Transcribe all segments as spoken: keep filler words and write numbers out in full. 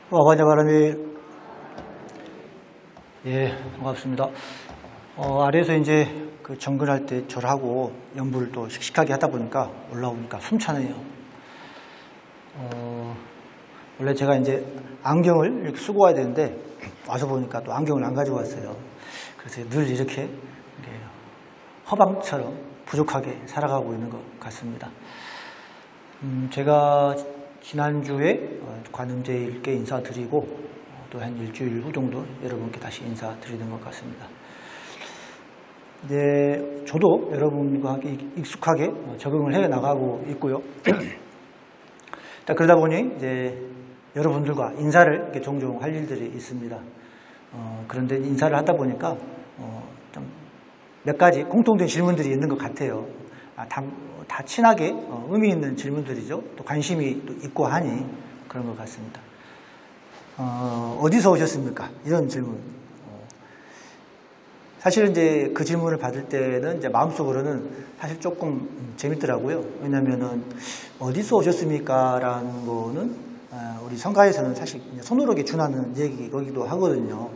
와반자 바람이. 예, 반갑습니다. 어, 아래에서 이제 그 정근할 때 절하고 연부를 또 씩씩하게 하다 보니까 올라오니까 숨차네요. 어, 원래 제가 이제 안경을 이렇게 쓰고 와야 되는데 와서 보니까 또 안경을 안 가지고 왔어요. 그래서 늘 이렇게 허방처럼 부족하게 살아가고 있는 것 같습니다. 음, 제가 지난주에 관음제일께 인사드리고 또 한 일주일 후 정도 여러분께 다시 인사드리는 것 같습니다. 네, 저도 여러분과 함께 익숙하게 적응을 해 나가고 있고요. 그러다 보니 이제 여러분들과 인사를 이렇게 종종 할 일들이 있습니다. 어, 그런데 인사를 하다 보니까 어, 좀 몇 가지 공통된 질문들이 있는 것 같아요. 아, 다, 다 친하게 어, 의미 있는 질문들이죠. 또 관심이 또 있고 하니 그런 것 같습니다. 어, 어디서 오셨습니까? 이런 질문. 어, 사실은 이제 그 질문을 받을 때는 이제 마음속으로는 사실 조금 재밌더라고요. 왜냐면은 어디서 오셨습니까? 라는 거는 어, 우리 성가에서는 사실 손으로 준하는 얘기이기도 하거든요.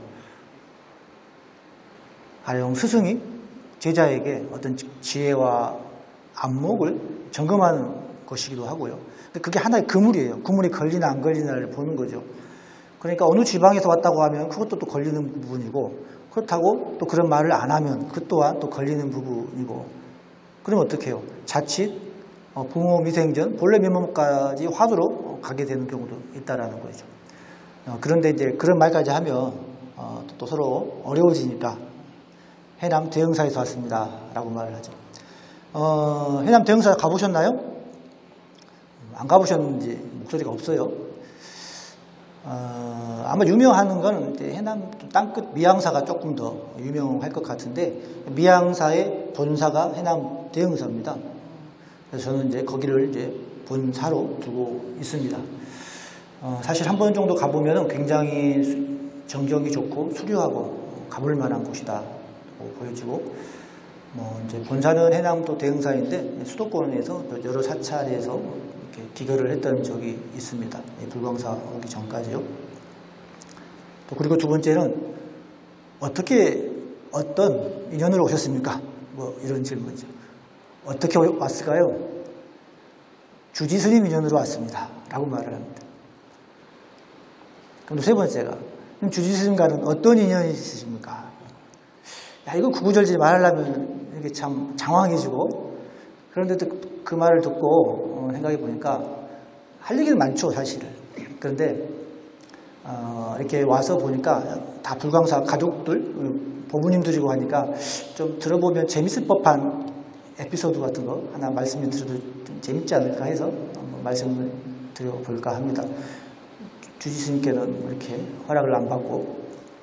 가령 스승이 제자에게 어떤 지혜와 안목을 점검하는 것이기도 하고요. 근데 그게 하나의 그물이에요. 그물이 걸리나 안 걸리나를 보는 거죠. 그러니까 어느 지방에서 왔다고 하면 그것도 또 걸리는 부분이고, 그렇다고 또 그런 말을 안 하면 그 또한 또 걸리는 부분이고, 그러면 어떻게 해요? 자칫 부모 미생전 본래 면목까지 화두로 가게 되는 경우도 있다라는 거죠. 그런데 이제 그런 말까지 하면 또 서로 어려워지니까 해남 대흥사에서 왔습니다 라고 말을 하죠. 어, 해남 대흥사 가보셨나요? 안 가보셨는지 목소리가 없어요. 어, 아마 유명한 건 해남 땅끝 미양사가 조금 더 유명할 것 같은데, 미양사의 본사가 해남 대흥사입니다. 그래서 저는 이제 거기를 이제 본사로 두고 있습니다. 어, 사실 한 번 정도 가보면 굉장히 정경이 좋고 수려하고 가볼 만한 곳이다 보여지고, 뭐 이제 본사는 해남 또 대흥사인데 수도권에서 여러 사찰에서 이렇게 기거를 했던 적이 있습니다. 불광사 오기 전까지요. 또 그리고 두 번째는 어떻게 어떤 인연으로 오셨습니까? 뭐 이런 질문이죠. 어떻게 왔을까요? 주지스님 인연으로 왔습니다 라고 말을 합니다. 그럼 세 번째가, 주지스님과는 어떤 인연이 있으십니까? 야, 이거 구구절절 말하려면 이게 참 장황해지고, 그런데 또 그 말을 듣고 생각해 보니까 할 얘기는 많죠, 사실. 그런데 어, 이렇게 와서 보니까 다 불광사 가족들, 법부님들이고 하니까 좀 들어보면 재밌을 법한 에피소드 같은 거 하나 말씀을 드려도 좀 재밌지 않을까 해서 한번 말씀을 드려볼까 합니다. 주지스님께는 이렇게 허락을 안 받고,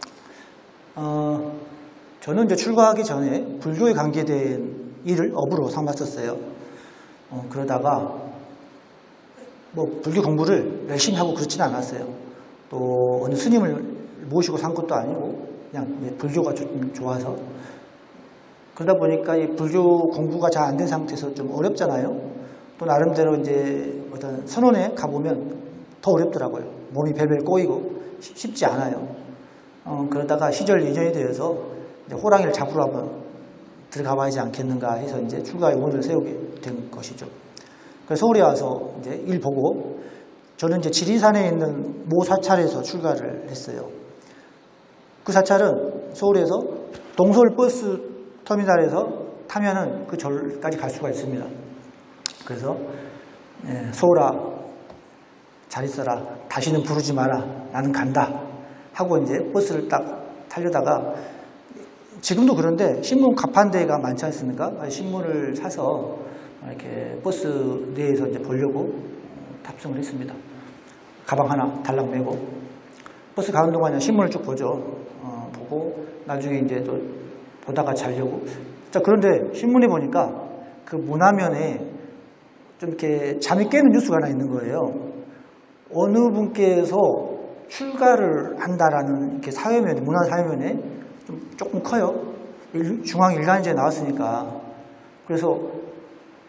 어, 저는 이제 출가하기 전에 불교에 관계된 일을 업으로 삼았었어요. 어, 그러다가 뭐 불교 공부를 열심히 하고 그렇지는 않았어요. 또 어느 스님을 모시고 산 것도 아니고 그냥 불교가 좀 좋아서. 그러다 보니까 이 불교 공부가 잘 안 된 상태에서 좀 어렵잖아요. 또 나름대로 이제 어떤 선원에 가보면 더 어렵더라고요. 몸이 벨벨 꼬이고 쉽지 않아요. 어, 그러다가 시절 인연이 되어서 호랑이를 잡으러 한번 들어가 봐야지 않겠는가 해서 이제 출가의 운을 세우게 된 것이죠. 그래서 서울에 와서 이제 일 보고, 저는 이제 지리산에 있는 모 사찰에서 출가를 했어요. 그 사찰은 서울에서 동서울 버스 터미널에서 타면은 그 절까지 갈 수가 있습니다. 그래서 예, 서울아 잘 있어라, 다시는 부르지 마라, 나는 간다 하고 이제 버스를 딱 타려다가, 지금도 그런데 신문 가판대가 많지 않습니까? 신문을 사서 이렇게 버스 내에서 이제 보려고 탑승을 했습니다. 가방 하나 달랑 메고 버스 가는 동안에 신문을 쭉 보죠. 어, 보고 나중에 이제 또 보다가 자려고. 자, 그런데 신문에 보니까 그 문화면에 좀 이렇게 잠이 깨는 뉴스가 하나 있는 거예요. 어느 분께서 출가를 한다라는 이렇게 사회면에, 문화 사회면에 좀 조금 커요. 중앙 일간지에 나왔으니까. 그래서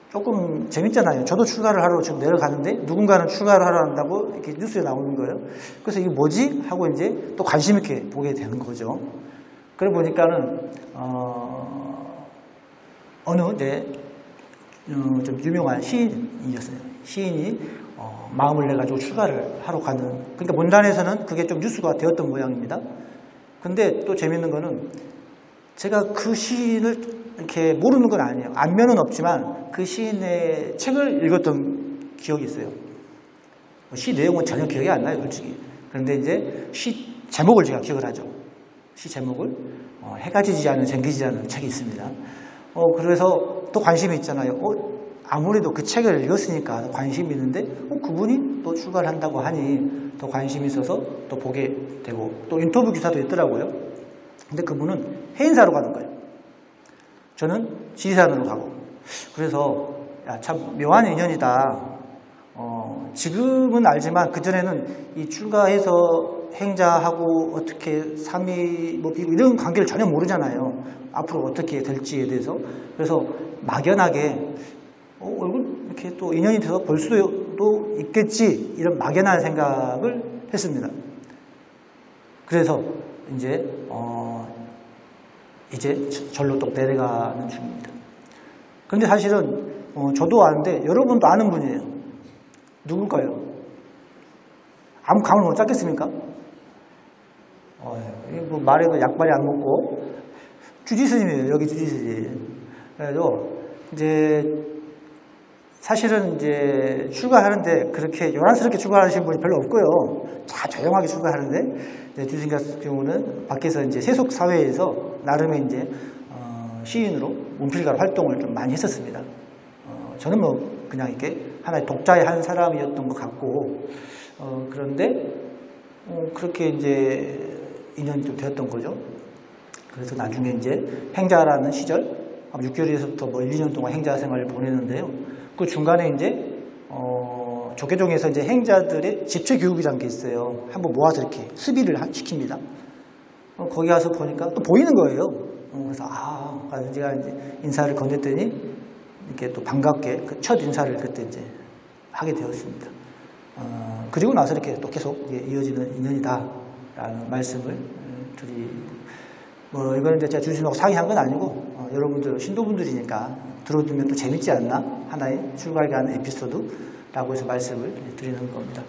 조금 재밌잖아요. 저도 출가를 하러 지금 내려가는데 누군가는 출가를 하러 한다고 이렇게 뉴스에 나오는 거예요. 그래서 이게 뭐지? 하고 이제 또 관심 있게 보게 되는 거죠. 그러고 보니까는 어, 어느 이제 어, 좀 유명한 시인이었어요. 시인이 어, 마음을 내 가지고 출가를 하러 가는. 그러니까 문단에서는 그게 좀 뉴스가 되었던 모양입니다. 근데 또 재밌는 거는 제가 그 시인을 이렇게 모르는 건 아니에요. 안면은 없지만 그 시인의 책을 읽었던 기억이 있어요. 시 내용은 전혀 기억이 안 나요, 솔직히. 그런데 이제 시 제목을 제가 기억을 하죠. 시 제목을 어, 해가 지지 않은 쟁기지 않은 책이 있습니다. 어, 그래서 또 관심이 있잖아요. 어, 아무래도 그 책을 읽었으니까 관심이 있는데 어, 그분이 또 출가를 한다고 하니 더 관심이 있어서 또 보게 되고 또 인터뷰 기사도 있더라고요. 근데 그분은 해인사로 가는 거예요. 저는 지리산으로 가고. 그래서 야, 참 묘한 인연이다. 어, 지금은 알지만 그전에는 이 출가해서 행자하고 어떻게 삼위 뭐 이런 관계를 전혀 모르잖아요. 앞으로 어떻게 될지에 대해서. 그래서 막연하게 어, 얼굴 이렇게 또 인연이 돼서 볼 수도 있겠지 이런 막연한 생각을 했습니다. 그래서 이제 어, 이제 절로 또 내려가는 중입니다. 그런데 사실은 어, 저도 아는데 여러분도 아는 분이에요. 누굴까요? 아무 감을 못 잡겠습니까? 어, 뭐 말해도 약발이 안 먹고 주지스님이에요. 여기 주지스님. 그래서 이제 사실은 이제 출가하는데 그렇게 요란스럽게 출가하시는 분이 별로 없고요. 다 조용하게 출가하는데 주지스님 같은 경우는 밖에서 이제 세속 사회에서 나름의 이제 어, 시인으로 문필가로 활동을 좀 많이 했었습니다. 어, 저는 뭐 그냥 이렇게 하나의 독자의 한 사람이었던 것 같고 어, 그런데 어, 그렇게 이제 인연이 좀 되었던 거죠. 그래서 나중에 이제 행자라는 시절 육 개월에서부터 뭐 일, 이 년 동안 행자 생활을 보내는데요. 그 중간에 이제 어, 조계종에서 이제 행자들의 집체 교육이라는 게 있어요. 한번 모아서 이렇게 수비를 시킵니다. 어, 거기 가서 보니까 또 보이는 거예요. 어, 그래서 아, 그래서 제가 이제 인사를 건넸더니 이렇게 또 반갑게 그 첫 인사를 그때 이제 하게 되었습니다. 어, 그리고 나서 이렇게 또 계속 이어지는 인연이다라는 말씀을 드리. 뭐 이거는 이제 제가 주신하고 상의한 건 아니고 어, 여러분들 신도분들이니까 들어두면 또 재밌지 않나 하나의 출가에 관한 에피소드라고 해서 말씀을 드리는 겁니다.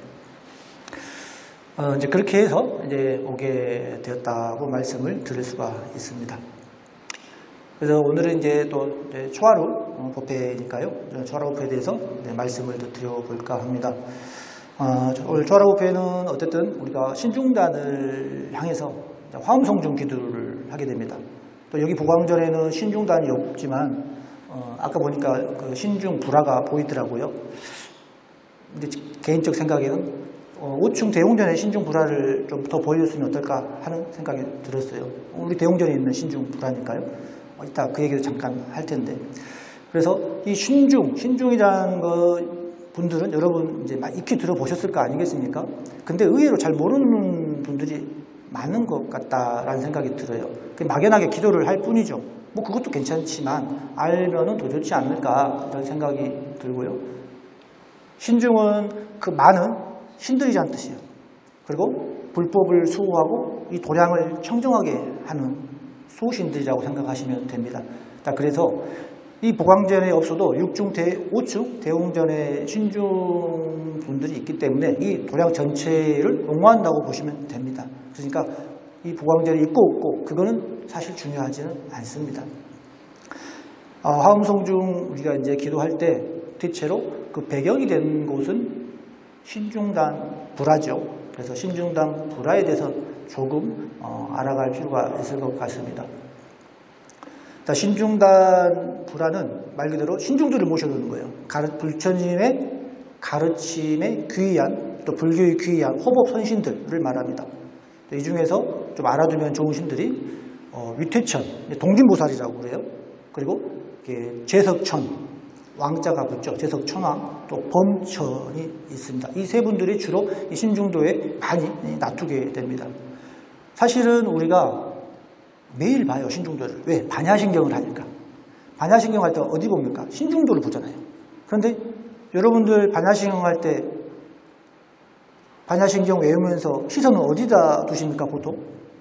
어, 이제 그렇게 해서 이제 오게 되었다고 말씀을 드릴 수가 있습니다. 그래서 오늘은 이제 또 이제 초하루 법회니까요. 초하루 법회에 대해서 네, 말씀을 더 드려볼까 합니다. 어, 오늘 초하루 법회는 어쨌든 우리가 신중단을 향해서 화엄성중 기도를 하게 됩니다. 또 여기 보광전에는 신중단이 없지만 어, 아까 보니까 그 신중 불화가 보이더라고요. 근데 개인적 생각에는 어, 오충 대웅전에 신중 불화를 좀 더 보여줬으면 어떨까 하는 생각이 들었어요. 우리 대웅전에 있는 신중 불화니까요. 어, 이따 그 얘기도 잠깐 할 텐데. 그래서 이 신중, 신중이라는 거 분들은 여러분 이제 익히 들어보셨을 거 아니겠습니까? 근데 의외로 잘 모르는 분들이 많은 것 같다라는 생각이 들어요. 막연하게 기도를 할 뿐이죠. 뭐 그것도 괜찮지만 알면은 더 좋지 않을까 이런 생각이 들고요. 신중은 그 많은 신들이란 뜻이에요. 그리고 불법을 수호하고 이 도량을 청정하게 하는 수호신들이라고 생각하시면 됩니다. 그래서 이 보광전에 없어도 육중, 대, 오축, 대웅전의 신중 분들이 있기 때문에 이 도량 전체를 옹호한다고 보시면 됩니다. 그러니까 이 보광전이 있고 없고 그거는 사실 중요하지는 않습니다. 어, 화엄성중 우리가 이제 기도할 때 대체로 그 배경이 된 곳은 신중단 불화죠. 그래서 신중단 불화에 대해서 조금 어, 알아갈 필요가 있을 것 같습니다. 자, 신중단 불화는 말 그대로 신중들을 모셔두는 거예요. 가르, 불처님의 가르침에 귀의한 또 불교의 귀의한 호법 선신들을 말합니다. 이 중에서 좀 알아두면 좋은 신들이 어, 위퇴천, 동진보살이라고 그래요. 그리고 제석천, 왕자가 붙죠. 제석천왕, 또 범천이 있습니다. 이 세 분들이 주로 이 신중도에 많이 놔두게 됩니다. 사실은 우리가 매일 봐요, 신중도를. 왜? 반야신경을 하니까. 반야신경 할 때 어디 봅니까? 신중도를 보잖아요. 그런데 여러분들 반야신경 할 때 반야신경 외우면서 시선은 어디다 두십니까, 보통?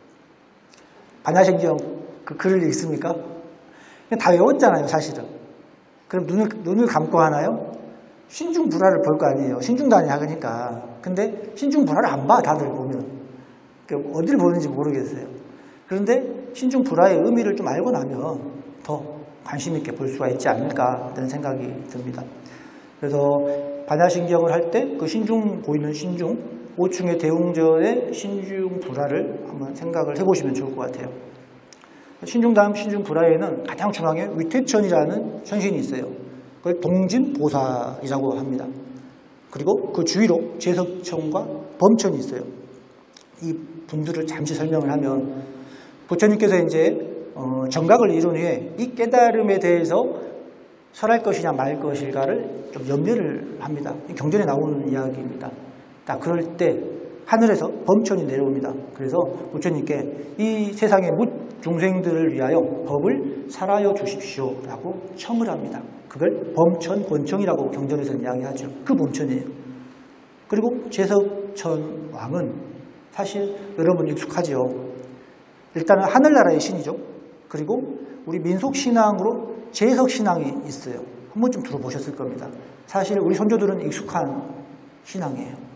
반야신경 그 글을 읽습니까? 그냥 다 외웠잖아요, 사실은. 그럼 눈을, 눈을 감고 하나요? 신중불화를 볼 거 아니에요. 신중단위 하니까. 근데 신중불화를 안 봐, 다들 보면. 그러니까 어디를 보는지 모르겠어요. 그런데 신중불화의 의미를 좀 알고 나면 더 관심 있게 볼 수가 있지 않을까 하는 생각이 듭니다. 그래서 반야신경을 할 때 그 신중 보이는 신중, 오충의 대웅전의 신중불화를 한번 생각을 해보시면 좋을 것 같아요. 신중 다음 신중불화에는 가장 중앙에 위태천이라는 천신이 있어요. 그걸 동진보살이라고 합니다. 그리고 그 주위로 제석천과 범천이 있어요. 이 분들을 잠시 설명을 하면 부처님께서 이제 어, 정각을 이룬 후에 이 깨달음에 대해서 설할 것이냐 말 것일까를 좀 염려를 합니다. 경전에 나오는 이야기입니다. 딱 그럴 때 하늘에서 범천이 내려옵니다. 그래서 부처님께 이 세상의 뭇 중생들을 위하여 법을 살아여 주십시오라고 청을 합니다. 그걸 범천, 권청이라고 경전에서 이야기하죠. 그 범천이에요. 그리고 제석천 왕은 사실 여러분 익숙하지요. 일단은 하늘나라의 신이죠. 그리고 우리 민속신앙으로 제석신앙이 있어요. 한 번쯤 들어보셨을 겁니다. 사실 우리 선조들은 익숙한 신앙이에요.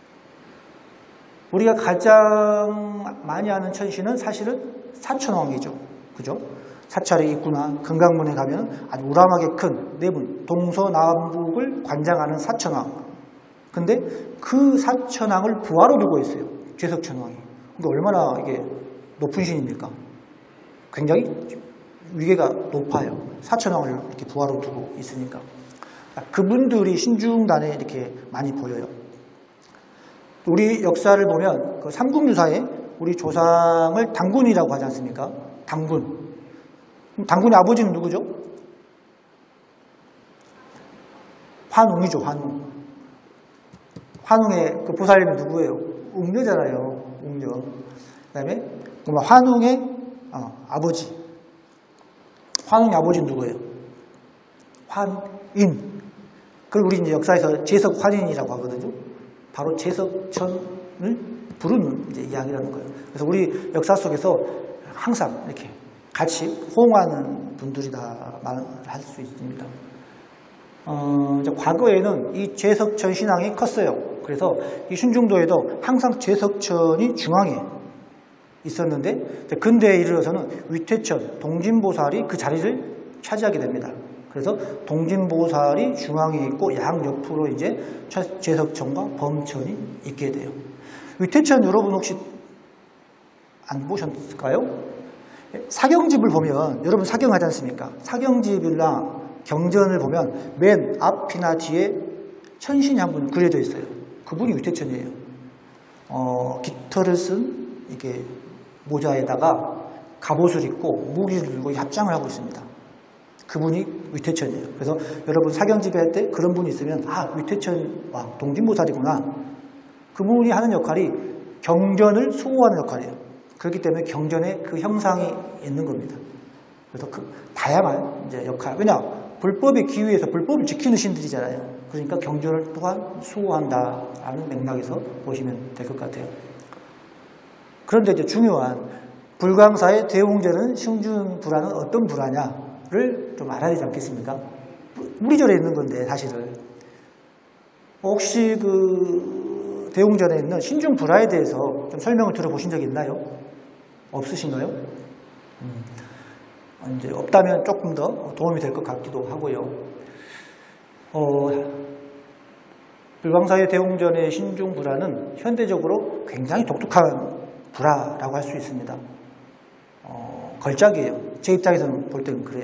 우리가 가장 많이 아는 천신은 사실은 사천왕이죠. 그죠? 사찰에 있구나. 금강문에 가면 아주 우람하게 큰 네 분, 동서남북을 관장하는 사천왕. 근데 그 사천왕을 부하로 두고 있어요. 제석천왕이. 근데 얼마나 이게 높은 신입니까? 굉장히 위계가 높아요. 사천왕을 이렇게 부하로 두고 있으니까. 그분들이 신중단에 이렇게 많이 보여요. 우리 역사를 보면 그 삼국유사에 우리 조상을 당군이라고 하지 않습니까? 당군. 당군의 아버지는 누구죠? 환웅이죠, 환웅. 환웅의 그 보살님은 누구예요? 웅녀잖아요, 웅녀. 그 다음에 환웅의 어, 아버지. 환웅의 아버지는 누구예요? 환인. 그걸 우리 이제 역사에서 제석환인이라고 하거든요. 바로 제석천을 부르는 이제 이야기라는 거예요. 그래서 우리 역사 속에서 항상 이렇게 같이 호응하는 분들이다 말할 수 있습니다. 어, 이제 과거에는 이 제석천 신앙이 컸어요. 그래서 이 순중도에도 항상 제석천이 중앙에 있었는데, 근대에 이르러서는 위태천, 동진보살이 그 자리를 차지하게 됩니다. 그래서 동진보살이 중앙에 있고 양옆으로 이제 제석천과 범천이 있게 돼요. 위태천 여러분 혹시 안 보셨을까요? 사경집을 보면, 여러분 사경하지 않습니까? 사경집이나 경전을 보면 맨 앞이나 뒤에 천신이 한 분 그려져 있어요. 그분이 위태천이에요. 어, 깃털을 쓴 이게 모자에다가 갑옷을 입고 무기를 들고 합장을 하고 있습니다. 그분이 위태천이에요. 그래서 여러분 사경집에 할 때 그런 분이 있으면 아, 위태천 왕 동진보살이구나. 그분이 하는 역할이 경전을 수호하는 역할이에요. 그렇기 때문에 경전에 그 형상이 있는 겁니다. 그래서 그 다양한 이제 역할. 왜냐? 불법의 기위에서 불법을 지키는 신들이잖아요. 그러니까 경전을 또한 수호한다라는 맥락에서 보시면 될 것 같아요. 그런데 이제 중요한 불광사의 대웅전은 신중불화는 어떤 불화냐를 좀 알아야 되지 않겠습니까? 우리절에 있는 건데 사실은 혹시 그 대웅전에 있는 신중불화에 대해서 좀 설명을 들어보신 적이 있나요? 없으신가요? 음. 이제 없다면 조금 더 도움이 될 것 같기도 하고요. 어, 불광사의 대웅전의 신중불화는 현대적으로 굉장히 독특한 불화라고 할 수 있습니다. 어, 걸작이에요. 제 입장에서는 볼 때는 그래요.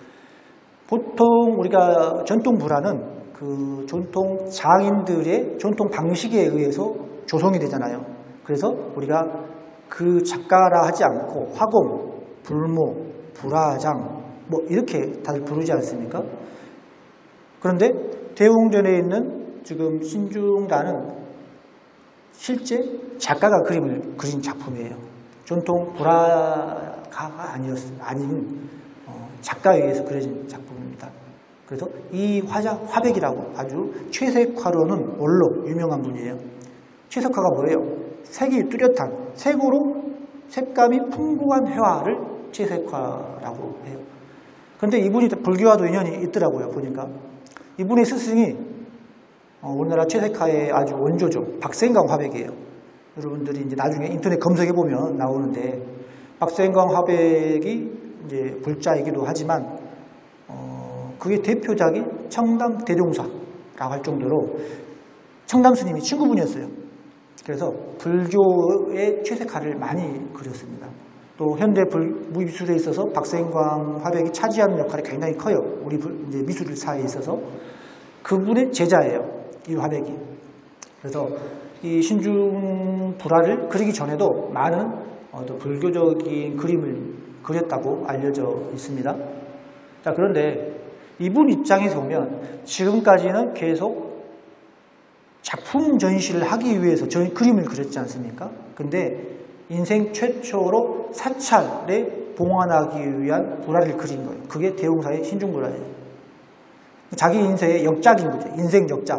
보통 우리가 전통 불화는 그 전통 장인들의 전통 방식에 의해서 조성이 되잖아요. 그래서 우리가 그 작가라 하지 않고 화공, 불모, 불화장 뭐 이렇게 다들 부르지 않습니까? 그런데 대웅전에 있는 지금 신중단은 실제 작가가 그림을 그린 작품이에요. 전통 불화가가 아니었, 아닌 어, 작가에 의해서 그려진 작품입니다. 그래서 이 화자, 화백이라고 아주 채색화로는 원로 유명한 분이에요. 채색화가 뭐예요? 색이 뚜렷한, 색으로 색감이 풍부한 회화를 채색화라고 해요. 그런데 이분이 불교와도 인연이 있더라고요. 보니까 이분의 스승이 우리나라 채색화의 아주 원조죠. 박생강 화백이에요. 여러분들이 이제 나중에 인터넷 검색해 보면 나오는데, 박생강 화백이 이제 불자이기도 하지만 어, 그게 대표작이 청담 대종사라고 할 정도로 청담 스님이 친구분이었어요. 그래서 불교의 채색화를 많이 그렸습니다. 또 현대 미술에 있어서 박생광 화백이 차지하는 역할이 굉장히 커요. 우리 이제 미술사에 있어서. 그분의 제자예요, 이 화백이. 그래서 이 신중 불화를 그리기 전에도 많은 어떤 불교적인 그림을 그렸다고 알려져 있습니다. 자, 그런데 이분 입장에서 보면 지금까지는 계속 작품 전시를 하기 위해서 저 그림을 그렸지 않습니까? 근데 인생 최초로 사찰에 봉안하기 위한 불화를 그린 거예요. 그게 대웅사의 신중불화예요. 자기 인생의 역작인 거죠. 인생 역작.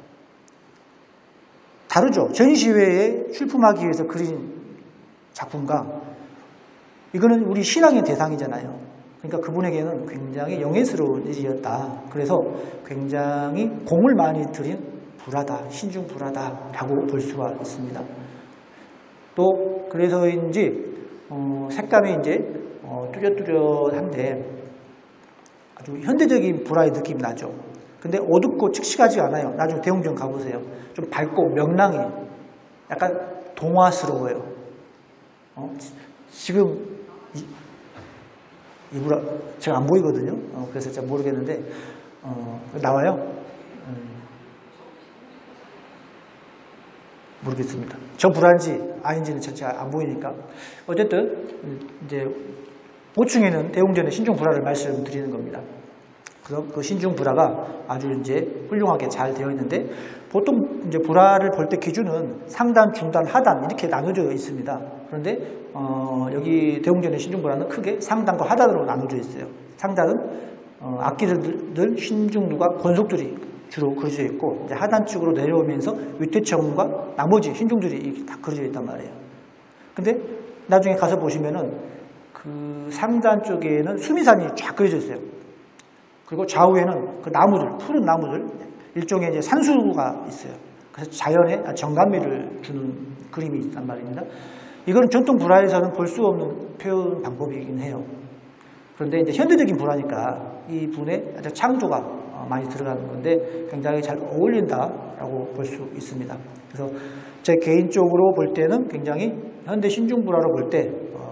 다르죠. 전시회에 출품하기 위해서 그린 작품과 이거는 우리 신앙의 대상이잖아요. 그러니까 그분에게는 굉장히 영예스러운 일이었다. 그래서 굉장히 공을 많이 들인 불화다, 신중불화다라고 볼 수가 있습니다. 또 그래서인지 어, 색감이 이제 어, 뚜렷뚜렷한데 아주 현대적인 불화의 느낌이 나죠. 근데 어둡고 칙칙하지 않아요. 나중에 대웅전 가보세요. 좀 밝고 명랑해. 약간 동화스러워요. 어, 지금 이, 이 불화 제가 안 보이거든요. 어, 그래서 잘 모르겠는데 어, 나와요. 음. 모르겠습니다. 저 불안지 아닌지는 잘 안 보이니까. 어쨌든 이제 보충에는 대웅전의 신중불화를 말씀드리는 겁니다. 그래서 그 신중불화가 아주 이제 훌륭하게 잘 되어 있는데, 보통 이제 불화를 볼 때 기준은 상단, 중단, 하단 이렇게 나눠져 있습니다. 그런데 어 여기 대웅전의 신중불화는 크게 상단과 하단으로 나눠져 있어요. 상단은 어 악기들 신중루가 권속들이 주로 그려져 있고, 이제 하단 쪽으로 내려오면서 위태청과 나머지 신중들이 다 그려져 있단 말이에요. 근데 나중에 가서 보시면은 그 상단 쪽에는 수미산이 쫙 그려져 있어요. 그리고 좌우에는 그 나무들, 푸른 나무들, 일종의 이제 산수가 있어요. 그래서 자연의 정감미를 주는 그림이 있단 말입니다. 이건 전통 불화에서는 볼 수 없는 표현 방법이긴 해요. 그런데 이제 현대적인 불화니까 이 분의 창조가 많이 들어가는 건데 굉장히 잘 어울린다라고 볼 수 있습니다. 그래서 제 개인적으로 볼 때는 굉장히 현대 신중불화로 볼 때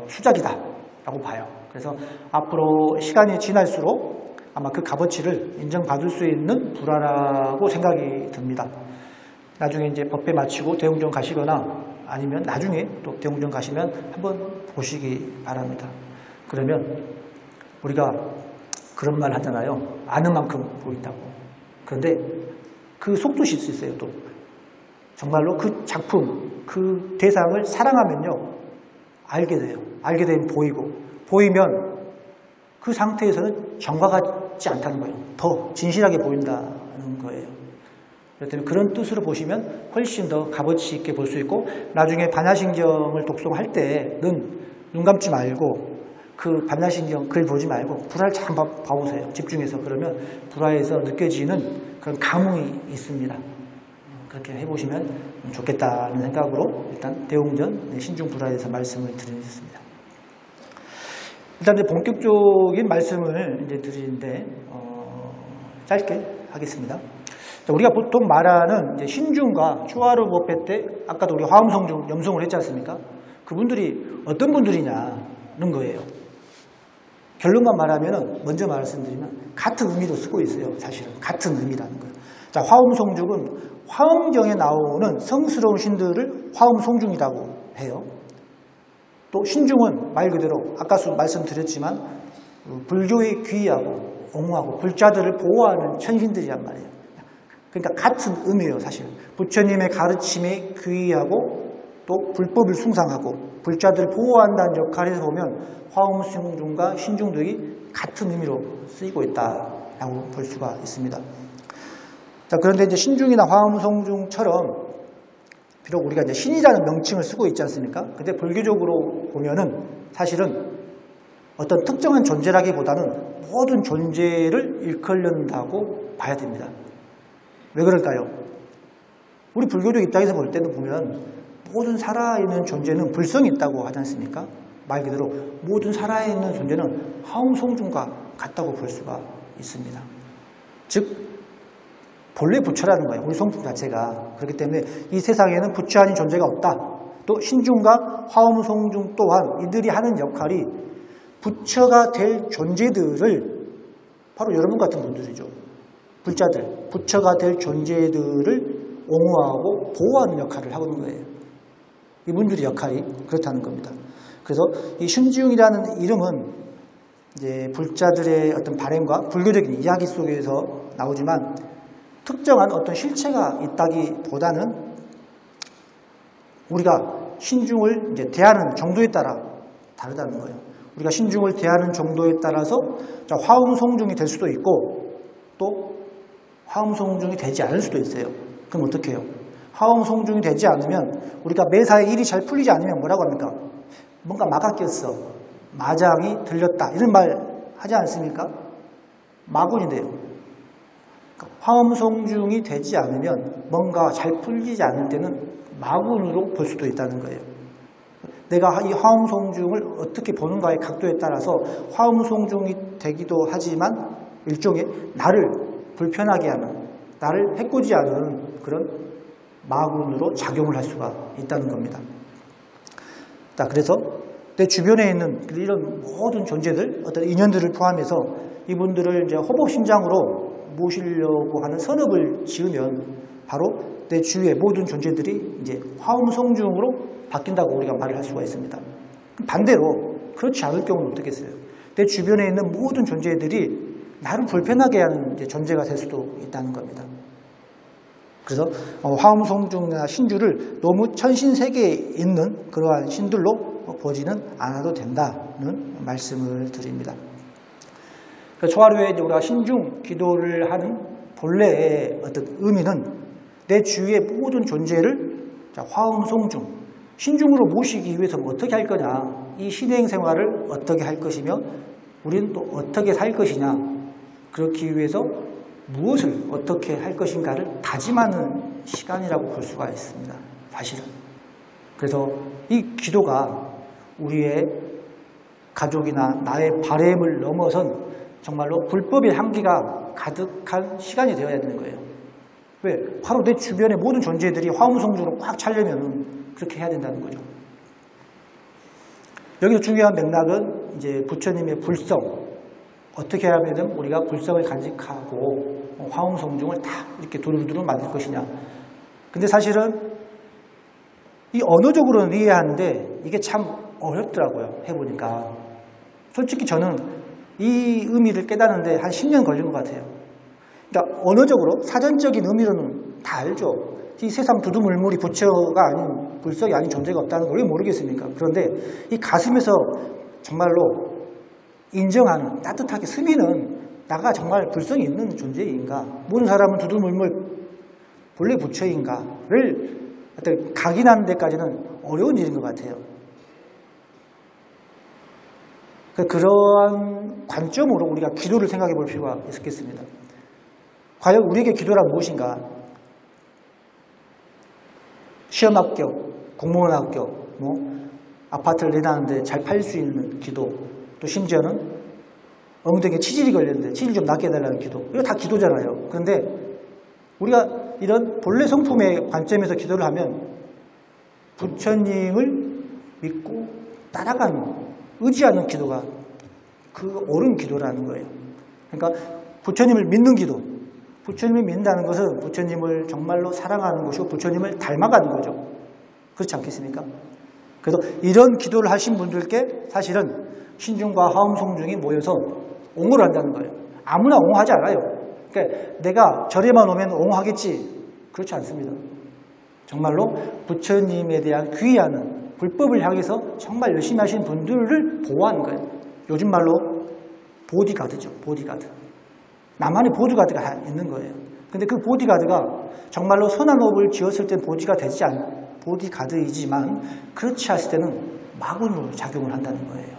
수작이다라고 봐요. 그래서 앞으로 시간이 지날수록 아마 그 값어치를 인정받을 수 있는 불화라고 생각이 듭니다. 나중에 이제 법회 마치고 대웅전 가시거나 아니면 나중에 또 대웅전 가시면 한번 보시기 바랍니다. 그러면 우리가 그런 말 하잖아요. 아는 만큼 보인다고. 그런데 그 속도 실 수 있어요. 또 정말로 그 작품, 그 대상을 사랑하면요, 알게 돼요. 알게 되면 보이고, 보이면 그 상태에서는 정과같지 않다는 거예요. 더 진실하게 보인다는 거예요. 그렇다면 그런 뜻으로 보시면 훨씬 더 값어치 있게 볼 수 있고, 나중에 반야신경을 독송할 때는 눈 감지 말고 그 반야신경 글 보지 말고 불화를 잘 봐보세요. 집중해서. 그러면 불화에서 느껴지는 그런 감흥이 있습니다. 그렇게 해보시면 좋겠다는 생각으로 일단 대웅전 신중불화에 대해서 말씀을 드리겠습니다. 일단 이제 본격적인 말씀을 이제 드리는데 어, 짧게 하겠습니다. 우리가 보통 말하는 이제 신중과 초하루 법회 때 아까도 우리 화엄성중 염송을 했지 않습니까? 그분들이 어떤 분들이냐는 거예요. 결론만 말하면, 먼저 말씀드리면 같은 의미로 쓰고 있어요. 사실은 같은 의미라는 거예요. 자, 화엄성중은 화엄경에 나오는 성스러운 신들을 화엄성중이라고 해요. 또 신중은 말 그대로 아까도 말씀드렸지만 불교의 귀하고 옹호하고 불자들을 보호하는 천신들이란 말이에요. 그러니까 같은 의미예요. 사실 부처님의 가르침에 귀하고 또 불법을 숭상하고 불자들을 보호한다는 역할에서 보면 화엄성중과 신중들이 같은 의미로 쓰이고 있다. 라고 볼 수가 있습니다. 자, 그런데 이제 신중이나 화엄성중처럼 비록 우리가 이제 신이라는 명칭을 쓰고 있지 않습니까? 근데 불교적으로 보면은 사실은 어떤 특정한 존재라기보다는 모든 존재를 일컬는다고 봐야 됩니다. 왜 그럴까요? 우리 불교적 입장에서 볼 때도 보면 모든 살아있는 존재는 불성이 있다고 하지 않습니까? 말 그대로 모든 살아있는 존재는 화엄성중과 같다고 볼 수가 있습니다. 즉 본래 부처라는 거예요. 우리 성품 자체가. 그렇기 때문에 이 세상에는 부처 아닌 존재가 없다. 또 신중과 화엄성중 또한 이들이 하는 역할이 부처가 될 존재들을 바로 여러분 같은 분들이죠. 불자들, 부처가 될 존재들을 옹호하고 보호하는 역할을 하고 있는 거예요. 이분들의 역할이 그렇다는 겁니다. 그래서 이 신중이라는 이름은 이제 불자들의 어떤 바램과 불교적인 이야기 속에서 나오지만 특정한 어떤 실체가 있다기보다는 우리가 신중을 이제 대하는 정도에 따라 다르다는 거예요. 우리가 신중을 대하는 정도에 따라서 화엄성중이 될 수도 있고 또 화엄성중이 되지 않을 수도 있어요. 그럼 어떻게 해요? 화엄성중이 되지 않으면 우리가 매사에 일이 잘 풀리지 않으면 뭐라고 합니까? 뭔가 마가 꼈어. 마장이 들렸다. 이런 말 하지 않습니까? 마군인데요. 화엄성중이 되지 않으면 뭔가 잘 풀리지 않을 때는 마군으로 볼 수도 있다는 거예요. 내가 이 화엄성중을 어떻게 보는가의 각도에 따라서 화엄성중이 되기도 하지만 일종의 나를 불편하게 하는, 나를 해코지 않는 그런 마군으로 작용을 할 수가 있다는 겁니다. 자, 그래서 내 주변에 있는 이런 모든 존재들, 어떤 인연들을 포함해서 이분들을 이제 호법심장으로 모시려고 하는 선업을 지으면 바로 내 주위의 모든 존재들이 이제 화엄성중으로 바뀐다고 우리가 말을 할 수가 있습니다. 반대로 그렇지 않을 경우는 어떻겠어요? 내 주변에 있는 모든 존재들이 나를 불편하게 하는 이제 존재가 될 수도 있다는 겁니다. 그래서 화엄성중이나 신주를 너무 천신세계에 있는 그러한 신들로 보지는 않아도 된다는 말씀을 드립니다. 초하루에 이제 우리가 신중 기도를 하는 본래의 어떤 의미는 내 주위의 모든 존재를 화엄성중, 신중으로 모시기 위해서 어떻게 할 거냐, 이 신행 생활을 어떻게 할 것이며 우리는 또 어떻게 살 것이냐, 그렇기 위해서 무엇을 어떻게 할 것인가를 다짐하는 시간이라고 볼 수가 있습니다. 사실은. 그래서 이 기도가 우리의 가족이나 나의 바램을 넘어선 정말로 불법의 향기가 가득한 시간이 되어야 되는 거예요. 왜? 바로 내 주변의 모든 존재들이 화엄성중으로 꽉 차려면 그렇게 해야 된다는 거죠. 여기서 중요한 맥락은 이제 부처님의 불성, 어떻게 하면 우리가 불성을 간직하고 화엄성중을 다 이렇게 두루두루 만들 것이냐. 근데 사실은 이 언어적으로는 이해하는데 이게 참 어렵더라고요. 해보니까. 솔직히 저는 이 의미를 깨닫는데 한 십 년 걸린 것 같아요. 그러니까 언어적으로 사전적인 의미로는 다 알죠. 이 세상 두두물물이 부처가 아닌, 불성이 아닌 존재가 없다는 걸 왜 모르겠습니까? 그런데 이 가슴에서 정말로 인정하는, 따뜻하게 스미는 나가 정말 불성이 있는 존재인가, 모든 사람은 두두물물 본래 부처인가를 어떤 각인하는 데까지는 어려운 일인 것 같아요. 그러한 관점으로 우리가 기도를 생각해 볼 필요가 있겠습니다. 과연 우리에게 기도란 무엇인가? 시험 합격, 공무원 합격, 뭐 아파트를 내놨는데 잘 팔릴 수 있는 기도, 또 심지어는 엉덩이에 치질이 걸렸는데 치질 좀 낫게 해달라는 기도, 이거 다 기도잖아요. 그런데 우리가 이런 본래 성품의 관점에서 기도를 하면 부처님을 믿고 따라가는, 의지하는 기도가 그 옳은 기도라는 거예요. 그러니까 부처님을 믿는 기도, 부처님을 믿는다는 것은 부처님을 정말로 사랑하는 것이고 부처님을 닮아가는 거죠. 그렇지 않겠습니까? 그래서 이런 기도를 하신 분들께 사실은 신중과 화엄성중이 모여서 옹호를 한다는 거예요. 아무나 옹호하지 않아요. 그러니까 내가 절에만 오면 옹호하겠지, 그렇지 않습니다. 정말로 부처님에 대한 귀의하는, 불법을 향해서 정말 열심히 하시는 분들을 보호하는 거예요. 요즘 말로 보디가드죠. 보디가드. 나만의 보디가드가 있는 거예요. 근데 그 보디가드가 정말로 선한 호흡을 지었을 땐 보디가 되지 않, 보디가드이지만 그렇지 않을 때는 마군으로 작용을 한다는 거예요.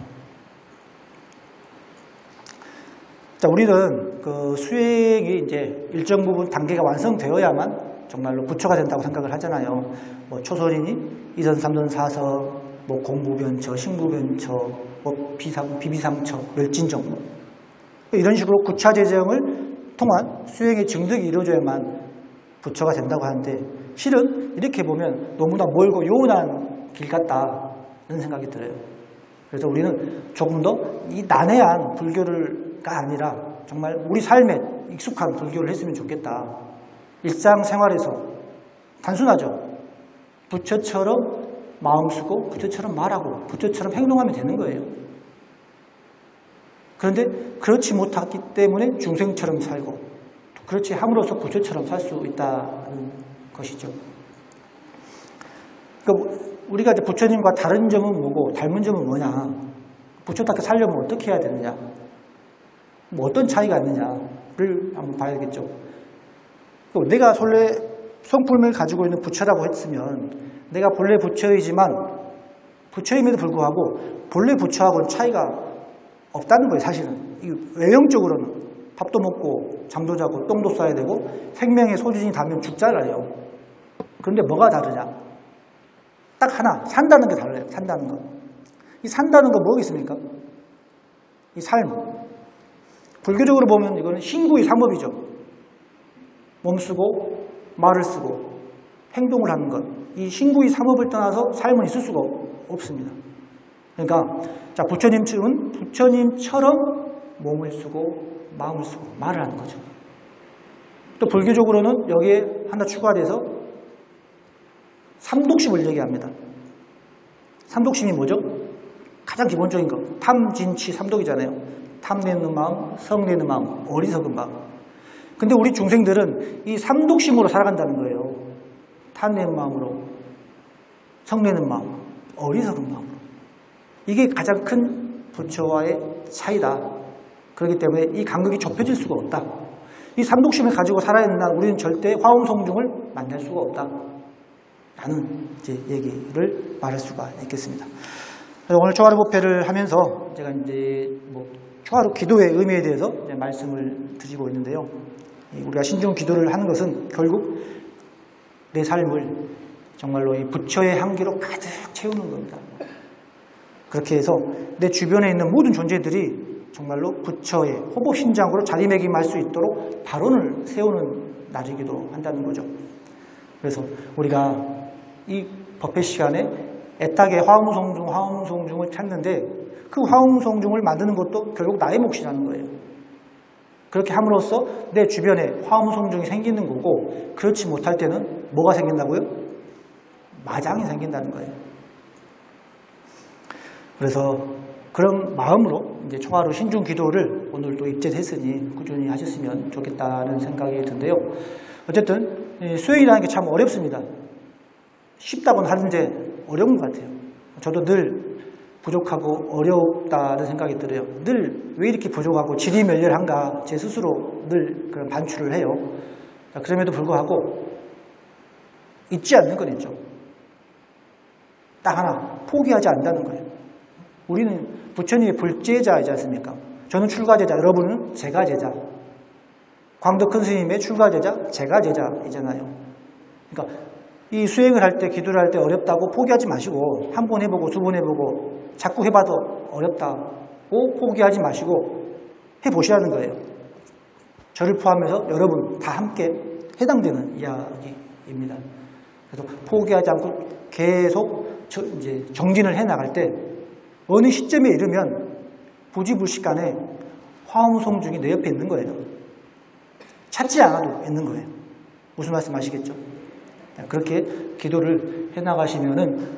자, 우리는 그 수행이 이제 일정 부분 단계가 완성되어야만 정말로 부처가 된다고 생각을 하잖아요. 뭐 초선이니 이선, 삼선, 사선, 뭐 공부변처, 신부변처, 뭐 비삼, 비비삼처, 멸진정 뭐 이런 식으로 구차재정을 통한 수행의 증득이 이루어져야만 부처가 된다고 하는데 실은 이렇게 보면 너무나 멀고 요원한 길 같다는 생각이 들어요. 그래서 우리는 조금 더 이 난해한 불교가 아니라 정말 우리 삶에 익숙한 불교를 했으면 좋겠다. 일상생활에서 단순하죠. 부처처럼 마음 쓰고 부처처럼 말하고 부처처럼 행동하면 되는 거예요. 그런데 그렇지 못하기 때문에 중생처럼 살고 그렇지 함으로써 부처처럼 살 수 있다는 것이죠. 그러니까 우리가 이제 부처님과 다른 점은 뭐고 닮은 점은 뭐냐? 부처답게 살려면 어떻게 해야 되느냐? 뭐 어떤 차이가 있느냐를 한번 봐야겠죠. 내가 본래 성품을 가지고 있는 부처라고 했으면 내가 본래 부처이지만 부처임에도 불구하고 본래 부처하고는 차이가 없다는 거예요. 사실은 외형적으로는 밥도 먹고 잠도 자고 똥도 싸야 되고 생명의 소진이 닿으면 죽잖아요. 그런데 뭐가 다르냐? 딱 하나, 산다는 게 달라요. 산다는 거. 이 산다는 거 뭐겠습니까? 이 삶. 불교적으로 보면 이거는 신구의 삼업이죠. 몸쓰고 말을 쓰고 행동을 하는 것. 이 신구의 삼업을 떠나서 삶은 있을 수가 없습니다. 그러니까 자 부처님은 부처님처럼 몸을 쓰고 마음을 쓰고 말을 하는 거죠. 또 불교적으로는 여기에 하나 추가돼서 삼독심을 얘기합니다. 삼독심이 뭐죠? 가장 기본적인 거. 탐진치 삼독이잖아요. 탐내는 마음, 성내는 마음, 어리석은 마음. 근데 우리 중생들은 이 삼독심으로 살아간다는 거예요. 탐내는 마음으로, 성내는 마음, 어리석은 마음으로. 이게 가장 큰 부처와의 차이다. 그렇기 때문에 이 간극이 좁혀질 수가 없다. 이 삼독심을 가지고 살아야 된다. 우리는 절대 화엄성중을 만날 수가 없다. 라는 이제 얘기를 말할 수가 있겠습니다. 그래서 오늘 초하루 법회를 하면서 제가 이제 뭐 초하루 기도의 의미에 대해서 이제 말씀을 드리고 있는데요. 우리가 신중 기도를 하는 것은 결국 내 삶을 정말로 이 부처의 향기로 가득 채우는 겁니다. 그렇게 해서 내 주변에 있는 모든 존재들이 정말로 부처의 호법신장으로 자리매김할 수 있도록 발원을 세우는 날이기도 한다는 거죠. 그래서 우리가 이 법회 시간에 애타게 화엄성중, 화엄성중을 찾는데 그 화엄성중을 만드는 것도 결국 나의 몫이라는 거예요. 그렇게 함으로써 내 주변에 화엄성중이 생기는 거고 그렇지 못할 때는 뭐가 생긴다고요? 마장이 생긴다는 거예요. 그래서 그런 마음으로 이제 총하루 신중 기도를 오늘 또 입제했으니 꾸준히 하셨으면 좋겠다는 생각이 든데요. 어쨌든 수행이라는 게 참 어렵습니다. 쉽다고는 하는데 어려운 것 같아요. 저도 늘 부족하고 어렵다는 생각이 들어요. 늘 왜 이렇게 부족하고 지리멸렬한가 제 스스로 늘 그런 반추를 해요. 그럼에도 불구하고 잊지 않는 건 있죠. 딱 하나 포기하지 않는다는 거예요. 우리는 부처님의 불제자이지 않습니까? 저는 출가제자, 여러분은 제가제자. 광덕 큰 스님의 출가제자, 제가제자이잖아요. 그러니까 이 수행을 할 때, 기도를 할 때 어렵다고 포기하지 마시고 한 번 해보고 두 번 해보고 자꾸 해봐도 어렵다고 포기하지 마시고 해보시라는 거예요. 저를 포함해서 여러분 다 함께 해당되는 이야기입니다. 그래서 포기하지 않고 계속 저 이제 정진을 해나갈 때 어느 시점에 이르면 부지불식간에 화엄성중이 내 옆에 있는 거예요. 찾지 않아도 있는 거예요. 무슨 말씀 아시겠죠? 그렇게 기도를 해나가시면은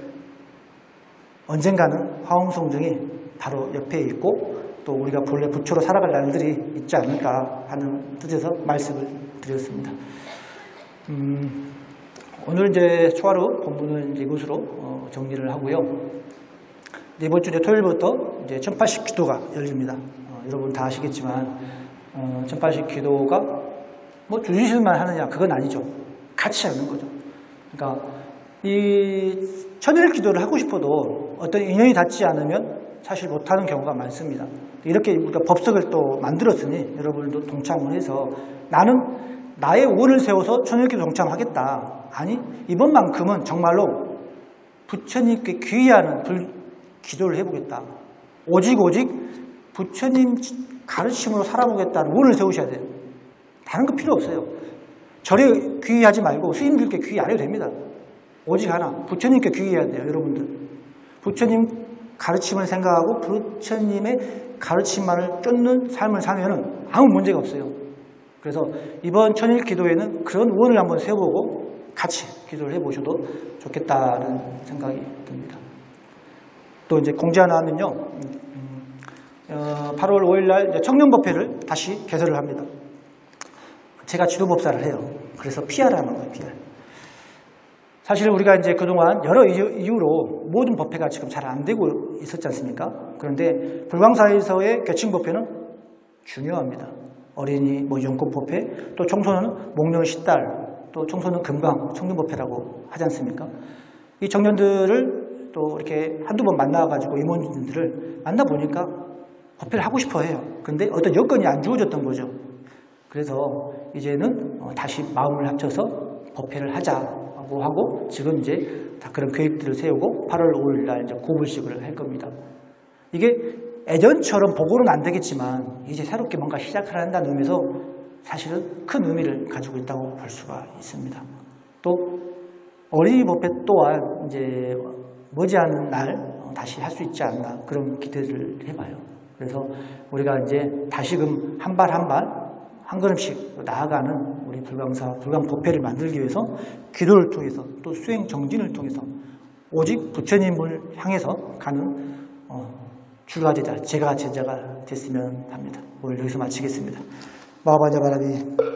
언젠가는 화엄성중이 바로 옆에 있고 또 우리가 본래 부처로 살아갈 날들이 있지 않을까 하는 뜻에서 말씀을 드렸습니다. 음, 오늘 이제 초하루 본문은 이제 이것으로 어, 정리를 하고요. 이번 주 이제 토요일부터 이제 천팔십 기도가 열립니다. 어, 여러분 다 아시겠지만 어, 전파식 기도가 뭐 주짓수만 하느냐 그건 아니죠. 같이 하는 거죠. 그러니까 이 천일 기도를 하고 싶어도 어떤 인연이 닿지 않으면 사실 못하는 경우가 많습니다. 이렇게 우리가 법석을 또 만들었으니 여러분들도 동참을 해서 나는 나의 원을 세워서 천일 기도 동참하겠다. 아니 이번만큼은 정말로 부처님께 귀의하는 불, 기도를 해보겠다. 오직 오직 부처님 가르침으로 살아보겠다는 원을 세우셔야 돼요. 다른 거 필요 없어요. 절에 귀의하지 말고 스님들께 귀의 안 해도 됩니다. 오직 하나, 부처님께 귀의해야 돼요, 여러분들. 부처님 가르침을 생각하고 부처님의 가르침만을 쫓는 삶을 살면은 아무 문제가 없어요. 그래서 이번 천일 기도에는 그런 원을 한번 세워보고 같이 기도를 해보셔도 좋겠다는 생각이 듭니다. 또 이제 공지 하나 하면요. 어, 팔월 오일 날 청년법회를 다시 개설을 합니다. 제가 지도법사를 해요. 그래서 피알을 하는 거예요, 피알. 사실 우리가 이제 그동안 여러 이유로 모든 법회가 지금 잘 안 되고 있었지 않습니까? 그런데 불광사에서의 개칭법회는 중요합니다. 어린이, 뭐 연꽃법회, 또 청소년은 목련 십달, 또 청소년 금강 청년법회라고 하지 않습니까? 이 청년들을 또 이렇게 한두 번 만나가지고 임원진들을 만나보니까 법회를 하고 싶어 해요. 그런데 어떤 여건이 안 주어졌던 거죠. 그래서 이제는 다시 마음을 합쳐서 법회를 하자고 하고 지금 이제 다 그런 계획들을 세우고 팔월 오일 날 이제 고불식을 할 겁니다. 이게 예전처럼 보고는 안 되겠지만 이제 새롭게 뭔가 시작을 한다는 의미에서 사실은 큰 의미를 가지고 있다고 볼 수가 있습니다. 또 어린이 법회 또한 이제 머지않은 날 다시 할 수 있지 않나 그런 기대를 해봐요. 그래서 우리가 이제 다시금 한 발 한 발 한 걸음씩 나아가는 우리 불광사 불광법회를 만들기 위해서 기도를 통해서 또 수행 정진을 통해서 오직 부처님을 향해서 가는 어, 주가 제자, 제가 제자가 됐으면 합니다. 오늘 여기서 마치겠습니다. 마하바냐 바라비